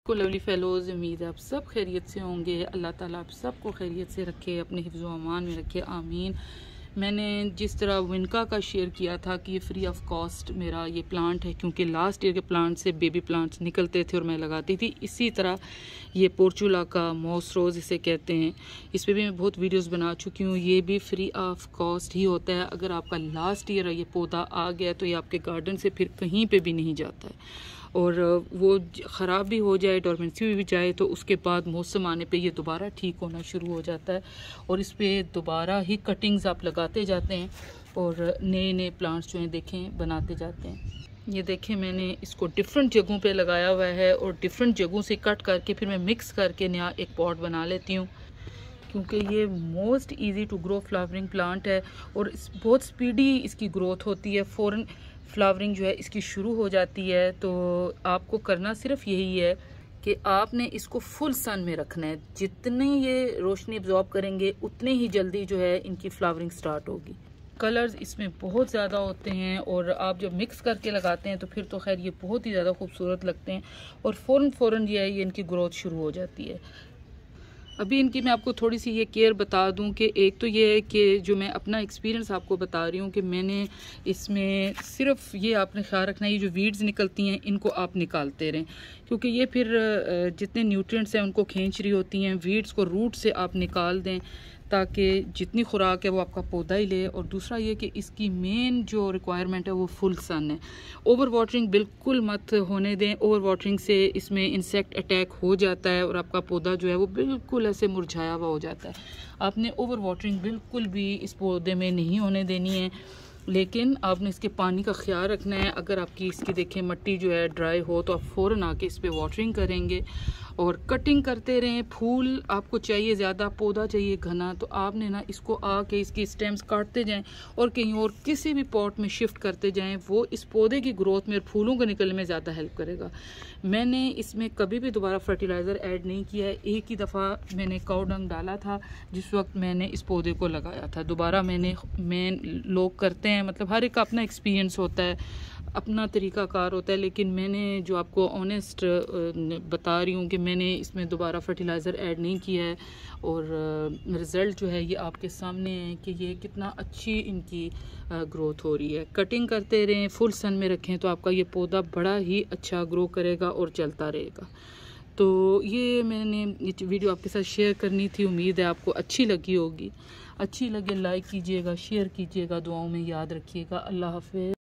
को lovely fellows, उम्मीद है आप सब खैरियत से होंगे। अल्लाह ताला आप सबको खैरियत से रखे, अपने हिफ्ज़ व अमान में रखे, आमीन। मैंने जिस तरह विनका का शेयर किया था कि ये फ्री ऑफ कॉस्ट मेरा ये प्लांट है, क्योंकि लास्ट ईयर के प्लांट से बेबी प्लांट्स निकलते थे और मैं लगाती थी। इसी तरह ये पोर्चुला का मॉस रोज़ इसे कहते हैं, इस पर भी मैं बहुत वीडियोस बना चुकी हूँ। ये भी फ्री ऑफ कॉस्ट ही होता है। अगर आपका लास्ट ईयर ये पौधा आ गया तो ये आपके गार्डन से फिर कहीं पे भी नहीं जाता है, और वो ख़राब भी हो जाए, डोरमेंसी भी जाए, तो उसके बाद मौसम आने पे ये दोबारा ठीक होना शुरू हो जाता है और इस पर दोबारा ही कटिंग्स आप लगाते जाते हैं और नए नए प्लांट्स जो हैं देखें बनाते जाते हैं। ये देखें मैंने इसको डिफरेंट जगहों पे लगाया हुआ है और डिफरेंट जगहों से कट करके फिर मैं मिक्स करके नया एक पॉट बना लेती हूँ, क्योंकि ये most easy to grow flowering plant है और बहुत स्पीडी इसकी ग्रोथ होती है। फ़ौरन फ्लावरिंग जो है इसकी शुरू हो जाती है। तो आपको करना सिर्फ यही है कि आपने इसको फुल सन में रखना है। जितनी ये रोशनी एब्जॉर्ब करेंगे उतने ही जल्दी जो है इनकी फ्लावरिंग स्टार्ट होगी। कलर्स इसमें बहुत ज़्यादा होते हैं और आप जब मिक्स करके लगाते हैं तो फिर तो खैर ये बहुत ही ज़्यादा खूबसूरत लगते हैं और फ़ौरन ये इनकी ग्रोथ शुरू हो जाती है। अभी इनकी मैं आपको थोड़ी सी ये केयर बता दूं कि एक तो ये है कि जो मैं अपना एक्सपीरियंस आपको बता रही हूँ कि मैंने इसमें सिर्फ ये आपने ख्याल रखना है, ये जो वीड्स निकलती हैं इनको आप निकालते रहें, क्योंकि ये फिर जितने न्यूट्रिएंट्स हैं उनको खींच रही होती हैं। वीड्स को रूट से आप निकाल दें ताकि जितनी खुराक है वो आपका पौधा ही ले। और दूसरा ये कि इसकी मेन जो रिक्वायरमेंट है वो फुल सन है। ओवर वाटरिंग बिल्कुल मत होने दें। ओवर वाटरिंग से इसमें इंसेक्ट अटैक हो जाता है और आपका पौधा जो है वो बिल्कुल ऐसे मुरझाया हुआ हो जाता है। आपने ओवर वाटरिंग बिल्कुल भी इस पौधे में नहीं होने देनी है, लेकिन आपने इसके पानी का ख्याल रखना है। अगर आपकी इसकी देखें मिट्टी जो है ड्राई हो तो आप फ़ौरन आके इस पर वाटरिंग करेंगे और कटिंग करते रहें। फूल आपको चाहिए ज़्यादा, पौधा चाहिए घना, तो आपने ना इसको आके इसकी स्टेम्स काटते जाएं और कहीं और किसी भी पॉट में शिफ्ट करते जाएं। वो इस पौधे की ग्रोथ में और फूलों को निकलने में ज़्यादा हेल्प करेगा। मैंने इसमें कभी भी दोबारा फर्टिलाइज़र ऐड नहीं किया है। एक ही दफ़ा मैंने काऊ डंग डाला था जिस वक्त मैंने इस पौधे को लगाया था। दोबारा लोग करते हैं, मतलब हर एक का अपना एक्सपीरियंस होता है, अपना तरीक़ाकार होता है, लेकिन मैंने जो आपको ऑनेस्ट बता रही हूँ कि मैंने इसमें दोबारा फर्टिलाइज़र ऐड नहीं किया है और रिज़ल्ट जो है ये आपके सामने है कि ये कितना अच्छी इनकी ग्रोथ हो रही है। कटिंग करते रहें, फुल सन में रखें तो आपका ये पौधा बड़ा ही अच्छा ग्रो करेगा और चलता रहेगा। तो ये मैंने ये वीडियो आपके साथ शेयर करनी थी। उम्मीद है आपको अच्छी लगी होगी। अच्छी लगे लाइक कीजिएगा, शेयर कीजिएगा, दुआओं में याद रखिएगा। अल्लाह हाफ़िज़।